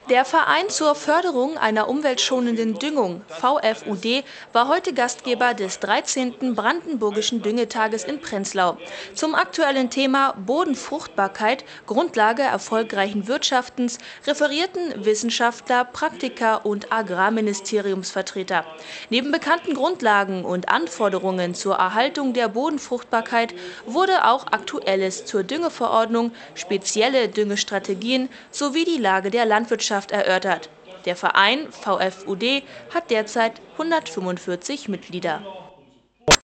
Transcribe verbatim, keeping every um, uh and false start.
Der Verein zur Förderung einer umweltschonenden Düngung, V F U D, war heute Gastgeber des dreizehnten Brandenburgischen Düngetages in Prenzlau. Zum aktuellen Thema Bodenfruchtbarkeit, Grundlage erfolgreichen Wirtschaftens, referierten Wissenschaftler, Praktiker und Agrarministeriumsvertreter. Neben bekannten Grundlagen und Anforderungen zur Erhaltung der Bodenfruchtbarkeit wurde auch Aktuelles zur Düngeverordnung, spezielle Düngestrategien sowie die Lage der Landwirtschaft erörtert. Der Verein V F U D hat derzeit hundertfünfundvierzig Mitglieder.